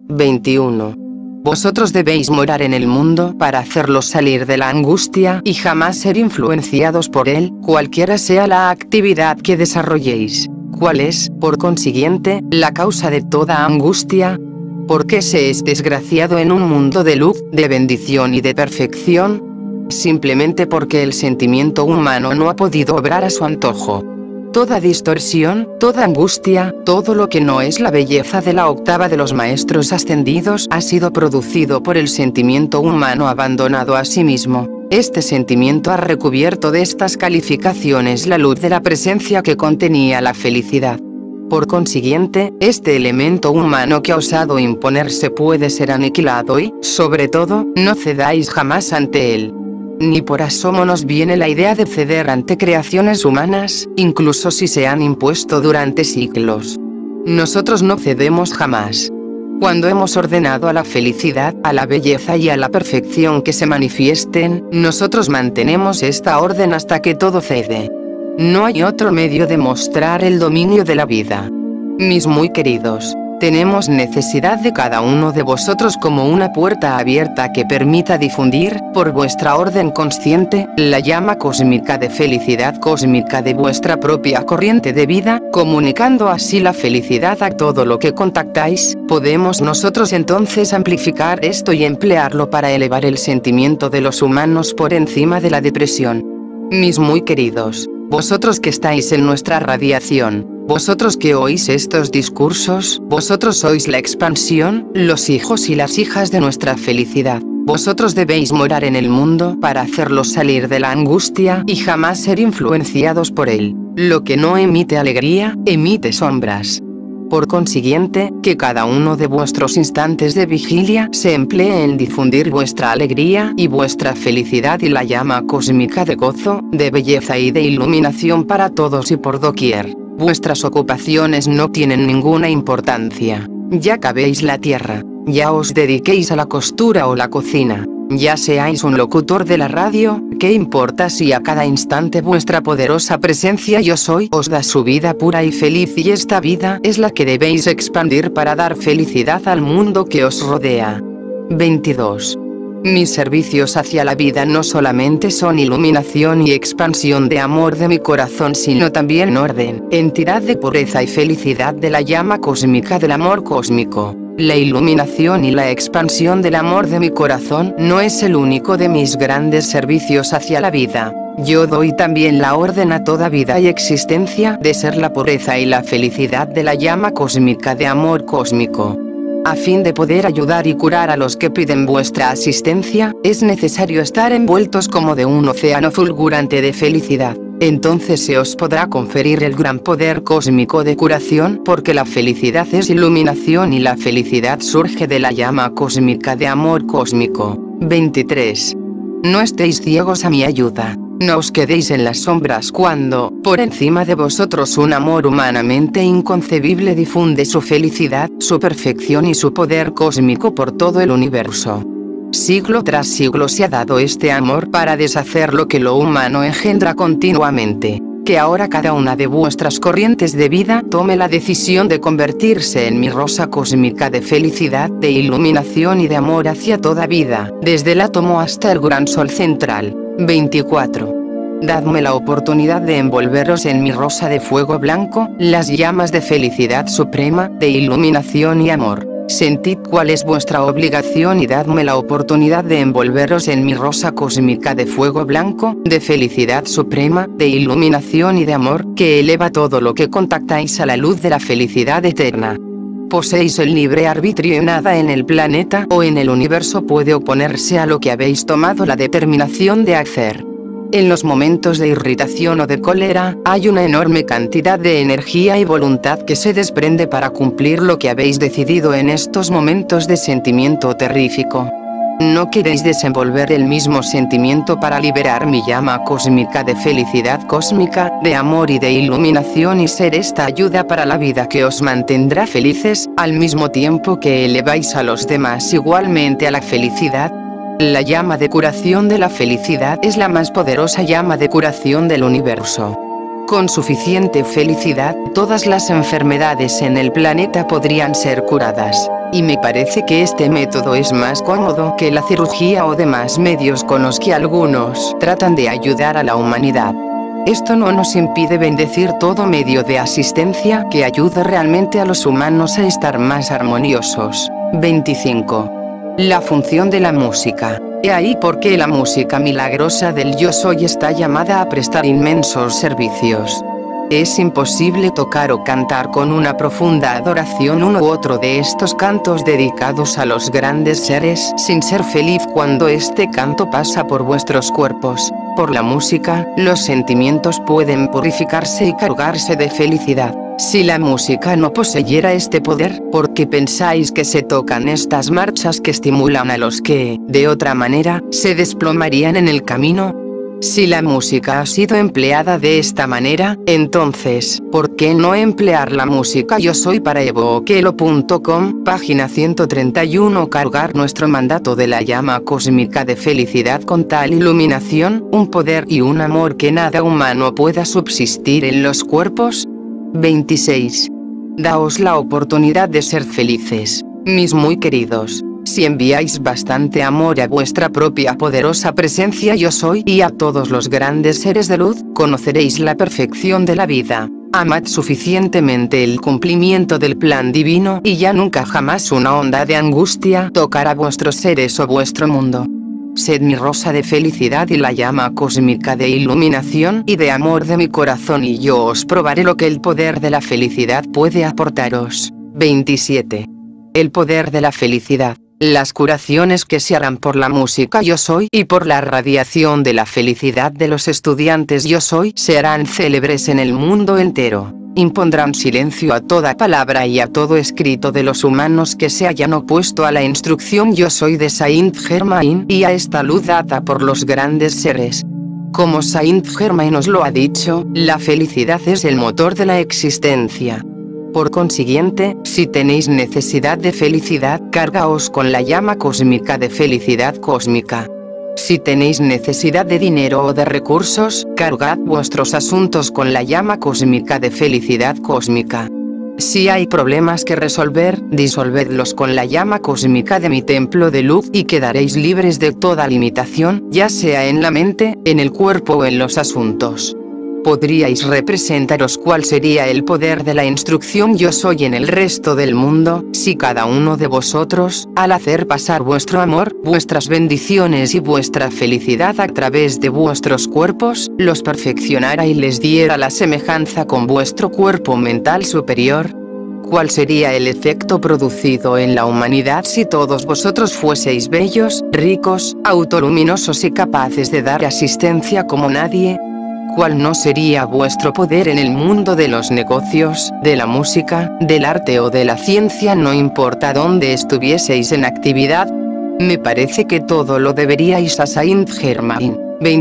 21. Vosotros debéis morar en el mundo para hacerlos salir de la angustia y jamás ser influenciados por él, cualquiera sea la actividad que desarrolléis. ¿Cuál es, por consiguiente, la causa de toda angustia? ¿Por qué se es desgraciado en un mundo de luz, de bendición y de perfección? Simplemente porque el sentimiento humano no ha podido obrar a su antojo. Toda distorsión, toda angustia, todo lo que no es la belleza de la octava de los maestros ascendidos ha sido producido por el sentimiento humano abandonado a sí mismo. Este sentimiento ha recubierto de estas calificaciones la luz de la presencia que contenía la felicidad. Por consiguiente, este elemento humano que ha osado imponerse puede ser aniquilado y, sobre todo, no cedáis jamás ante él. Ni por asomo nos viene la idea de ceder ante creaciones humanas, incluso si se han impuesto durante siglos. Nosotros no cedemos jamás. Cuando hemos ordenado a la felicidad, a la belleza y a la perfección que se manifiesten, nosotros mantenemos esta orden hasta que todo cede. No hay otro medio de mostrar el dominio de la vida. Mis muy queridos, tenemos necesidad de cada uno de vosotros como una puerta abierta que permita difundir, por vuestra orden consciente, la llama cósmica de felicidad cósmica de vuestra propia corriente de vida, comunicando así la felicidad a todo lo que contactáis. Podemos nosotros entonces amplificar esto y emplearlo para elevar el sentimiento de los humanos por encima de la depresión. Mis muy queridos, vosotros que estáis en nuestra radiación, vosotros que oís estos discursos, vosotros sois la expansión, los hijos y las hijas de nuestra felicidad. Vosotros debéis morar en el mundo para hacerlos salir de la angustia y jamás ser influenciados por él. Lo que no emite alegría, emite sombras. Por consiguiente, que cada uno de vuestros instantes de vigilia se emplee en difundir vuestra alegría y vuestra felicidad y la llama cósmica de gozo, de belleza y de iluminación para todos y por doquier. Vuestras ocupaciones no tienen ninguna importancia. Ya cavéis la tierra, ya os dediquéis a la costura o la cocina, ya seáis un locutor de la radio, ¿qué importa si a cada instante vuestra poderosa presencia yo soy os da su vida pura y feliz y esta vida es la que debéis expandir para dar felicidad al mundo que os rodea? 22. Mis servicios hacia la vida no solamente son iluminación y expansión de amor de mi corazón, sino también orden, entidad de pureza y felicidad de la llama cósmica del amor cósmico. La iluminación y la expansión del amor de mi corazón no es el único de mis grandes servicios hacia la vida. Yo doy también la orden a toda vida y existencia de ser la pureza y la felicidad de la llama cósmica de amor cósmico. A fin de poder ayudar y curar a los que piden vuestra asistencia, es necesario estar envueltos como de un océano fulgurante de felicidad. Entonces se os podrá conferir el gran poder cósmico de curación, porque la felicidad es iluminación y la felicidad surge de la llama cósmica de amor cósmico. 23. No estéis ciegos a mi ayuda. No os quedéis en las sombras cuando, por encima de vosotros, un amor humanamente inconcebible difunde su felicidad, su perfección y su poder cósmico por todo el universo. Siglo tras siglo se ha dado este amor para deshacer lo que lo humano engendra continuamente. Que ahora cada una de vuestras corrientes de vida tome la decisión de convertirse en mi rosa cósmica de felicidad, de iluminación y de amor hacia toda vida, desde el átomo hasta el gran sol central. 24. Dadme la oportunidad de envolveros en mi rosa de fuego blanco, las llamas de felicidad suprema, de iluminación y amor. Sentid cuál es vuestra obligación y dadme la oportunidad de envolveros en mi rosa cósmica de fuego blanco, de felicidad suprema, de iluminación y de amor, que eleva todo lo que contactáis a la luz de la felicidad eterna. Poseéis el libre arbitrio y nada en el planeta o en el universo puede oponerse a lo que habéis tomado la determinación de hacer. En los momentos de irritación o de cólera, hay una enorme cantidad de energía y voluntad que se desprende para cumplir lo que habéis decidido en estos momentos de sentimiento terrífico. ¿No queréis desenvolver el mismo sentimiento para liberar mi llama cósmica de felicidad cósmica, de amor y de iluminación y ser esta ayuda para la vida que os mantendrá felices, al mismo tiempo que eleváis a los demás igualmente a la felicidad? La llama de curación de la felicidad es la más poderosa llama de curación del universo. Con suficiente felicidad, todas las enfermedades en el planeta podrían ser curadas. Y me parece que este método es más cómodo que la cirugía o demás medios con los que algunos tratan de ayudar a la humanidad. Esto no nos impide bendecir todo medio de asistencia que ayude realmente a los humanos a estar más armoniosos. 25. La función de la música. He ahí por qué la música milagrosa del Yo Soy está llamada a prestar inmensos servicios. Es imposible tocar o cantar con una profunda adoración uno u otro de estos cantos dedicados a los grandes seres sin ser feliz cuando este canto pasa por vuestros cuerpos. Por la música, los sentimientos pueden purificarse y cargarse de felicidad. Si la música no poseyera este poder, ¿por qué pensáis que se tocan estas marchas que estimulan a los que, de otra manera, se desplomarían en el camino? Si la música ha sido empleada de esta manera, entonces, ¿por qué no emplear la música Yo Soy para evoquelo.com, página 131? Cargar nuestro mandato de la llama cósmica de felicidad con tal iluminación, un poder y un amor que nada humano pueda subsistir en los cuerpos. 26. Daos la oportunidad de ser felices, mis muy queridos. Si enviáis bastante amor a vuestra propia poderosa presencia Yo Soy y a todos los grandes seres de luz, conoceréis la perfección de la vida. Amad suficientemente el cumplimiento del plan divino y ya nunca jamás una onda de angustia tocará vuestros seres o vuestro mundo. Sed mi rosa de felicidad y la llama cósmica de iluminación y de amor de mi corazón y yo os probaré lo que el poder de la felicidad puede aportaros. 27. El poder de la felicidad. Las curaciones que se harán por la música Yo Soy y por la radiación de la felicidad de los estudiantes Yo Soy se harán célebres en el mundo entero. Impondrán silencio a toda palabra y a todo escrito de los humanos que se hayan opuesto a la instrucción Yo Soy de Saint Germain y a esta luz dada por los grandes seres. Como Saint Germain os lo ha dicho, la felicidad es el motor de la existencia. Por consiguiente, si tenéis necesidad de felicidad, cargaos con la llama cósmica de felicidad cósmica. Si tenéis necesidad de dinero o de recursos, cargad vuestros asuntos con la llama cósmica de felicidad cósmica. Si hay problemas que resolver, disolvedlos con la llama cósmica de mi templo de luz y quedaréis libres de toda limitación, ya sea en la mente, en el cuerpo o en los asuntos. ¿Podríais representaros cuál sería el poder de la instrucción Yo Soy en el resto del mundo, si cada uno de vosotros, al hacer pasar vuestro amor, vuestras bendiciones y vuestra felicidad a través de vuestros cuerpos, los perfeccionara y les diera la semejanza con vuestro cuerpo mental superior? ¿Cuál sería el efecto producido en la humanidad si todos vosotros fueseis bellos, ricos, autoluminosos y capaces de dar asistencia como nadie? ¿Cuál no sería vuestro poder en el mundo de los negocios, de la música, del arte o de la ciencia, no importa dónde estuvieseis en actividad? Me parece que todo lo deberíais a Saint Germain.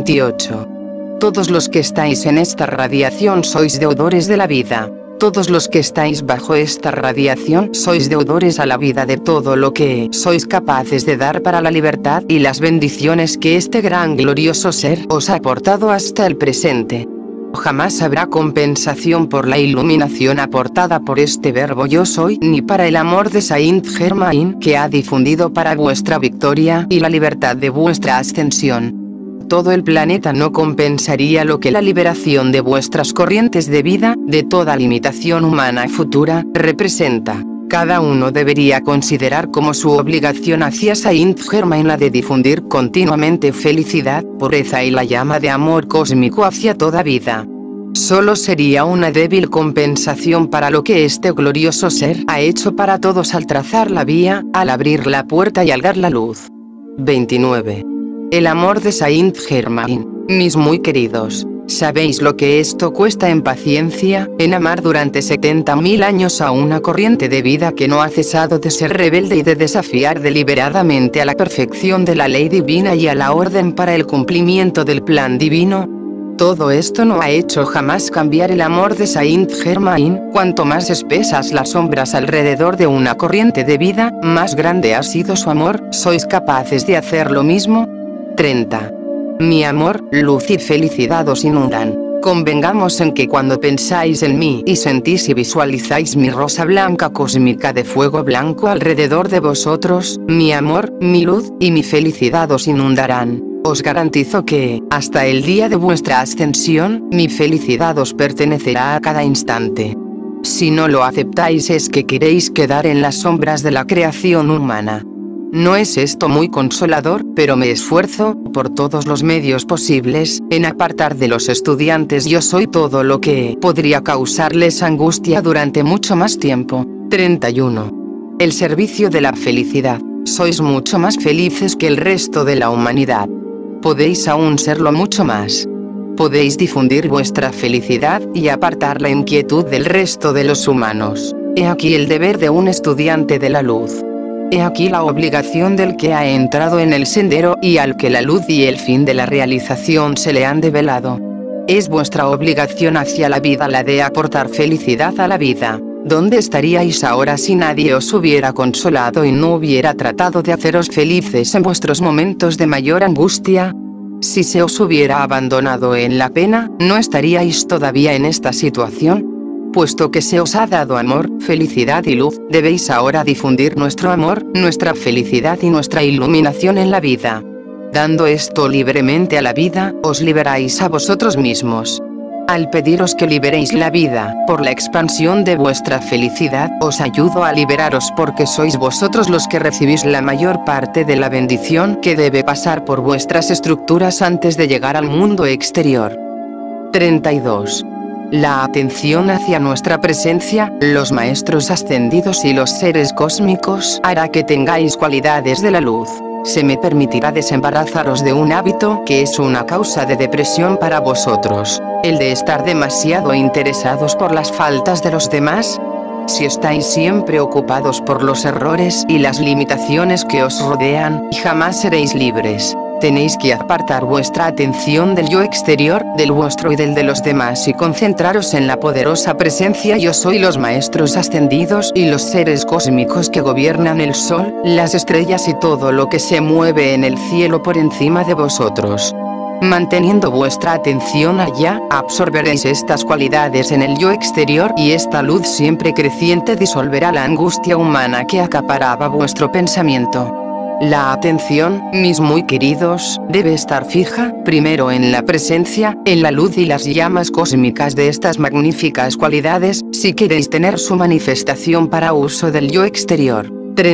28. Todos los que estáis en esta radiación sois deudores de la vida. Todos los que estáis bajo esta radiación sois deudores a la vida de todo lo que sois capaces de dar para la libertad y las bendiciones que este gran glorioso ser os ha aportado hasta el presente. Jamás habrá compensación por la iluminación aportada por este verbo Yo Soy, ni para el amor de Saint Germain que ha difundido para vuestra victoria y la libertad de vuestra ascensión. Todo el planeta no compensaría lo que la liberación de vuestras corrientes de vida, de toda limitación humana futura, representa. Cada uno debería considerar como su obligación hacia Saint Germain la de difundir continuamente felicidad, pureza y la llama de amor cósmico hacia toda vida. Solo sería una débil compensación para lo que este glorioso ser ha hecho para todos al trazar la vía, al abrir la puerta y al dar la luz. 29. El amor de Saint Germain. Mis muy queridos, ¿sabéis lo que esto cuesta en paciencia, en amar durante 70.000 años a una corriente de vida que no ha cesado de ser rebelde y de desafiar deliberadamente a la perfección de la ley divina y a la orden para el cumplimiento del plan divino? Todo esto no ha hecho jamás cambiar el amor de Saint Germain. Cuanto más espesas las sombras alrededor de una corriente de vida, más grande ha sido su amor. ¿Sois capaces de hacer lo mismo? 30. Mi amor, luz y felicidad os inundan. Convengamos en que cuando pensáis en mí y sentís y visualizáis mi rosa blanca cósmica de fuego blanco alrededor de vosotros, mi amor, mi luz y mi felicidad os inundarán. Os garantizo que, hasta el día de vuestra ascensión, mi felicidad os pertenecerá a cada instante. Si no lo aceptáis es que queréis quedar en las sombras de la creación humana. No es esto muy consolador, pero me esfuerzo, por todos los medios posibles, en apartar de los estudiantes yo soy todo lo que podría causarles angustia durante mucho más tiempo. 31. El servicio de la felicidad. Sois mucho más felices que el resto de la humanidad. Podéis aún serlo mucho más. Podéis difundir vuestra felicidad y apartar la inquietud del resto de los humanos. He aquí el deber de un estudiante de la luz. He aquí la obligación del que ha entrado en el sendero y al que la luz y el fin de la realización se le han develado. Es vuestra obligación hacia la vida la de aportar felicidad a la vida. ¿Dónde estaríais ahora si nadie os hubiera consolado y no hubiera tratado de haceros felices en vuestros momentos de mayor angustia? Si se os hubiera abandonado en la pena, ¿no estaríais todavía en esta situación? Puesto que se os ha dado amor, felicidad y luz, debéis ahora difundir nuestro amor, nuestra felicidad y nuestra iluminación en la vida. Dando esto libremente a la vida, os liberáis a vosotros mismos. Al pediros que liberéis la vida, por la expansión de vuestra felicidad, os ayudo a liberaros porque sois vosotros los que recibís la mayor parte de la bendición que debe pasar por vuestras estructuras antes de llegar al mundo exterior. 32. La atención hacia nuestra presencia, los maestros ascendidos y los seres cósmicos hará que tengáis cualidades de la luz. Se me permitirá desembarazaros de un hábito que es una causa de depresión para vosotros, el de estar demasiado interesados por las faltas de los demás. Si estáis siempre ocupados por los errores y las limitaciones que os rodean, jamás seréis libres. Tenéis que apartar vuestra atención del yo exterior, del vuestro y del de los demás y concentraros en la poderosa presencia yo soy, los maestros ascendidos y los seres cósmicos que gobiernan el sol, las estrellas y todo lo que se mueve en el cielo por encima de vosotros. Manteniendo vuestra atención allá, absorberéis estas cualidades en el yo exterior y esta luz siempre creciente disolverá la angustia humana que acaparaba vuestro pensamiento. La atención, mis muy queridos, debe estar fija, primero en la presencia, en la luz y las llamas cósmicas de estas magníficas cualidades, si queréis tener su manifestación para uso del yo exterior.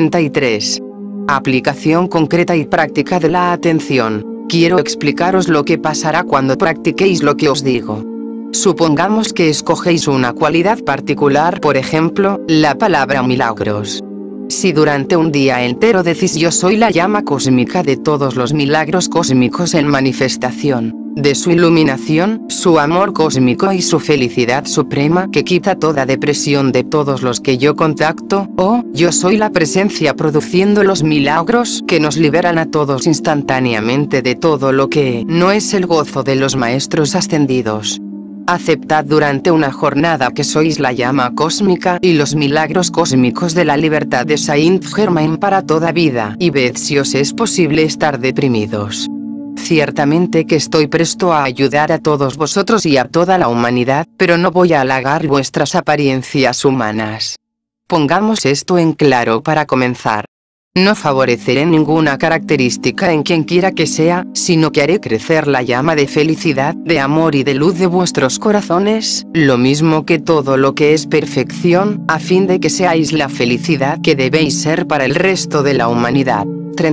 33. Aplicación concreta y práctica de la atención. Quiero explicaros lo que pasará cuando practiquéis lo que os digo. Supongamos que escogéis una cualidad particular, por ejemplo, la palabra milagros. Si durante un día entero decís yo soy la llama cósmica de todos los milagros cósmicos en manifestación, de su iluminación, su amor cósmico y su felicidad suprema que quita toda depresión de todos los que yo contacto, o yo soy la presencia produciendo los milagros que nos liberan a todos instantáneamente de todo lo que no es el gozo de los maestros ascendidos. Aceptad durante una jornada que sois la llama cósmica y los milagros cósmicos de la libertad de Saint Germain para toda vida y ved si os es posible estar deprimidos. Ciertamente que estoy presto a ayudar a todos vosotros y a toda la humanidad, pero no voy a halagar vuestras apariencias humanas. Pongamos esto en claro para comenzar. No favoreceré ninguna característica en quien quiera que sea, sino que haré crecer la llama de felicidad, de amor y de luz de vuestros corazones, lo mismo que todo lo que es perfección, a fin de que seáis la felicidad que debéis ser para el resto de la humanidad.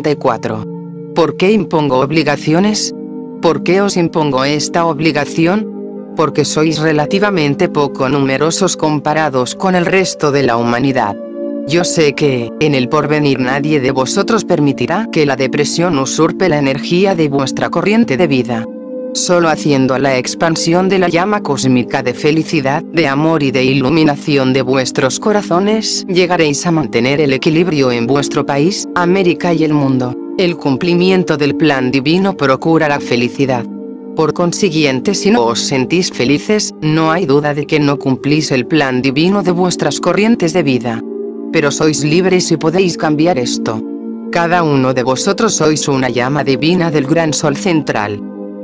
34. ¿Por qué impongo obligaciones? ¿Por qué os impongo esta obligación? Porque sois relativamente poco numerosos comparados con el resto de la humanidad. Yo sé que, en el porvenir nadie de vosotros permitirá que la depresión usurpe la energía de vuestra corriente de vida. Solo haciendo la expansión de la llama cósmica de felicidad, de amor y de iluminación de vuestros corazones, llegaréis a mantener el equilibrio en vuestro país, América y el mundo. El cumplimiento del plan divino procura la felicidad. Por consiguiente, si no os sentís felices, no hay duda de que no cumplís el plan divino de vuestras corrientes de vida. Pero sois libres y podéis cambiar esto. Cada uno de vosotros sois una llama divina del gran sol central.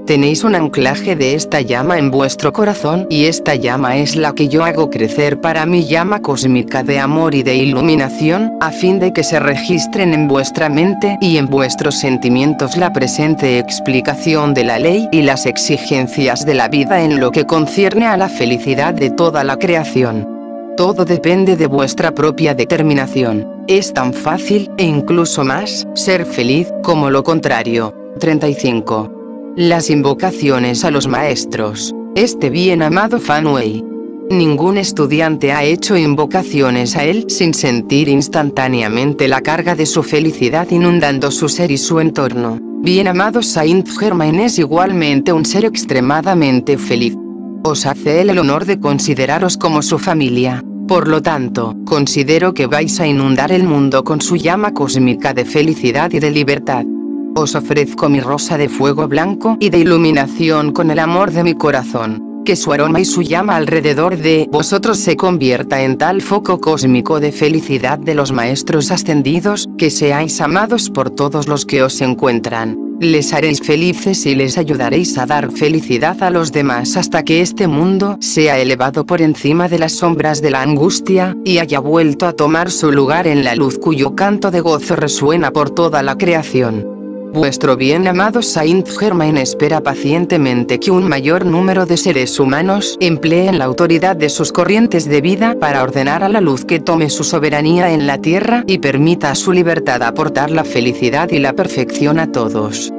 Tenéis un anclaje de esta llama en vuestro corazón y esta llama es la que yo hago crecer para mi llama cósmica de amor y de iluminación, a fin de que se registren en vuestra mente y en vuestros sentimientos la presente explicación de la ley y las exigencias de la vida en lo que concierne a la felicidad de toda la creación. Todo depende de vuestra propia determinación. Es tan fácil, e incluso más, ser feliz, como lo contrario. 35. Las invocaciones a los maestros. Este bien amado Fan Wei. Ningún estudiante ha hecho invocaciones a él sin sentir instantáneamente la carga de su felicidad inundando su ser y su entorno. Bien amado Saint Germain es igualmente un ser extremadamente feliz. Os hace él el honor de consideraros como su familia. Por lo tanto, considero que vais a inundar el mundo con su llama cósmica de felicidad y de libertad. Os ofrezco mi rosa de fuego blanco y de iluminación con el amor de mi corazón, que su aroma y su llama alrededor de vosotros se convierta en tal foco cósmico de felicidad de los maestros ascendidos, que seáis amados por todos los que os encuentran. Les haréis felices y les ayudaréis a dar felicidad a los demás hasta que este mundo sea elevado por encima de las sombras de la angustia, y haya vuelto a tomar su lugar en la luz cuyo canto de gozo resuena por toda la creación. Vuestro bien amado Saint Germain espera pacientemente que un mayor número de seres humanos empleen la autoridad de sus corrientes de vida para ordenar a la luz que tome su soberanía en la tierra y permita a su libertad aportar la felicidad y la perfección a todos.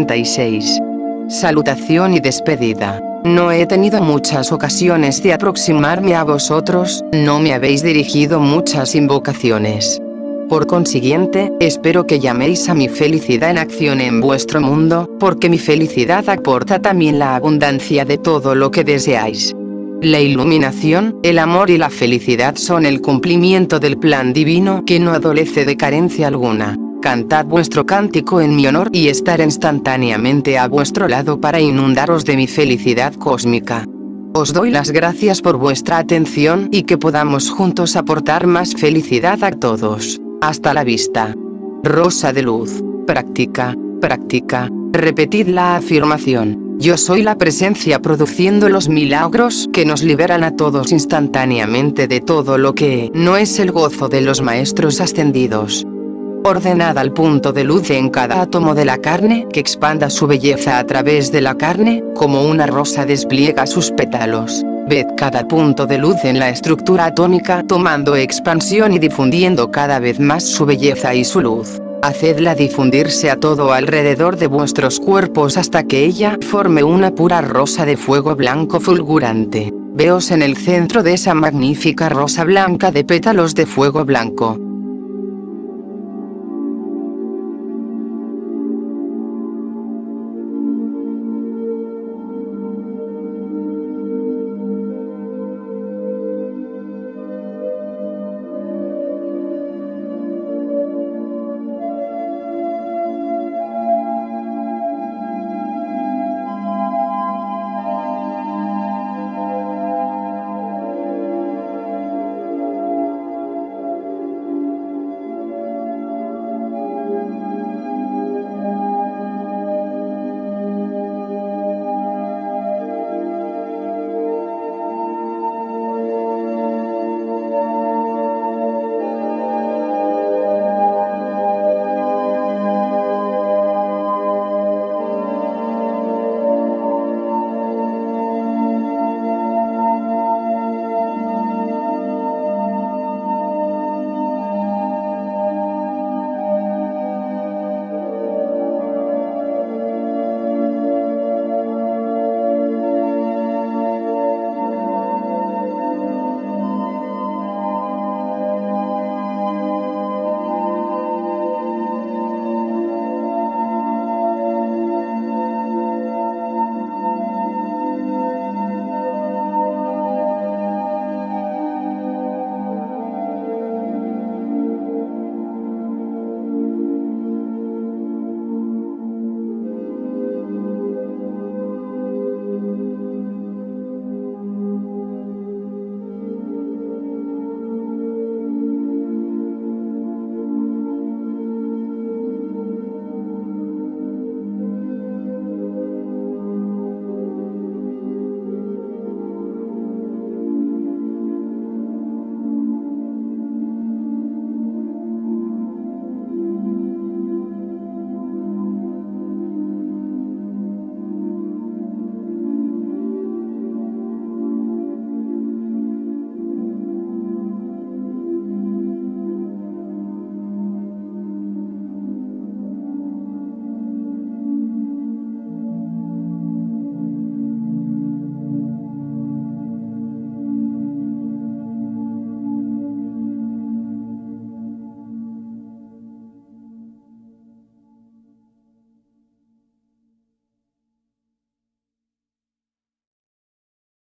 36. Salutación y despedida. No he tenido muchas ocasiones de aproximarme a vosotros, no me habéis dirigido muchas invocaciones. Por consiguiente, espero que llaméis a mi felicidad en acción en vuestro mundo, porque mi felicidad aporta también la abundancia de todo lo que deseáis. La iluminación, el amor y la felicidad son el cumplimiento del plan divino que no adolece de carencia alguna. Cantad vuestro cántico en mi honor y estaré instantáneamente a vuestro lado para inundaros de mi felicidad cósmica. Os doy las gracias por vuestra atención y que podamos juntos aportar más felicidad a todos. Hasta la vista. Rosa de luz. Práctica, práctica. Repetid la afirmación. Yo soy la presencia produciendo los milagros que nos liberan a todos instantáneamente de todo lo que no es el gozo de los maestros ascendidos. Ordenad al punto de luz en cada átomo de la carne que expanda su belleza a través de la carne, como una rosa despliega sus pétalos. Ved cada punto de luz en la estructura atómica tomando expansión y difundiendo cada vez más su belleza y su luz. Hacedla difundirse a todo alrededor de vuestros cuerpos hasta que ella forme una pura rosa de fuego blanco fulgurante. Veos en el centro de esa magnífica rosa blanca de pétalos de fuego blanco.